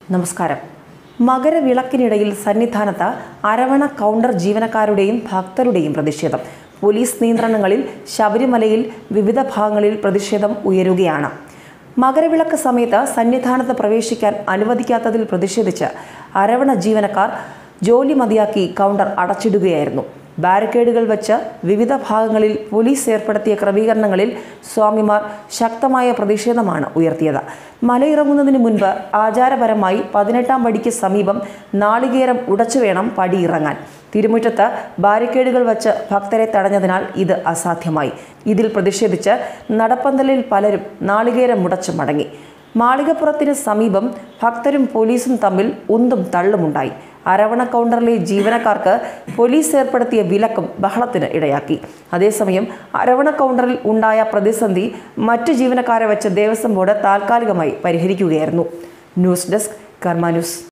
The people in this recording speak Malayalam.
നമസ്കാരം. മകരവിളക്കിനിടയിൽ സന്നിധാനത്ത് അരവണ കൗണ്ടർ ജീവനക്കാരുടെയും ഭക്തരുടെയും പ്രതിഷേധം. പോലീസ് നിയന്ത്രണങ്ങളിൽ ശബരിമലയിൽ വിവിധ ഭാഗങ്ങളിൽ പ്രതിഷേധം ഉയരുകയാണ്. മകരവിളക്ക് സമയത്ത് സന്നിധാനത്ത് പ്രവേശിക്കാൻ അനുവദിക്കാത്തതിൽ പ്രതിഷേധിച്ച് അരവണ ജീവനക്കാർ ജോലി മതിയാക്കി കൗണ്ടർ അടച്ചിടുകയായിരുന്നു. ബാരിക്കേഡുകൾ വെച്ച് വിവിധ ഭാഗങ്ങളിൽ പോലീസ് ഏർപ്പെടുത്തിയ ക്രമീകരണങ്ങളിൽ സ്വാമിമാർ ശക്തമായ പ്രതിഷേധമാണ് ഉയർത്തിയത്. മലയിറങ്ങുന്നതിന് മുൻപ് ആചാരപരമായി 18-ാം പടിക്ക് സമീപം നാളികേരം ഉടച്ചു വേണം പടിയിറങ്ങാൻ. തിരുമുറ്റത്ത് ബാരിക്കേഡുകൾ വച്ച് ഭക്തരെ തടഞ്ഞതിനാൽ ഇത് അസാധ്യമായി. ഇതിൽ പ്രതിഷേധിച്ച് നടപ്പന്തലിൽ പലരും നാളികേരം മുടച്ചു മടങ്ങി. മാളികപ്പുറത്തിന് സമീപം ഭക്തരും പോലീസും തമ്മിൽ ഉന്തും തള്ളുമുണ്ടായി. അരവണ കൗണ്ടറിലെ ജീവനക്കാർക്ക് പോലീസ് ഏർപ്പെടുത്തിയ വിലക്കും ബഹളത്തിന് ഇടയാക്കി. അതേസമയം അരവണ കൗണ്ടറിൽ ഉണ്ടായ പ്രതിസന്ധി മറ്റു ജീവനക്കാരെ വെച്ച് ദേവസ്വം ബോർഡ് താൽക്കാലികമായി പരിഹരിക്കുകയായിരുന്നു. News desk Karma news.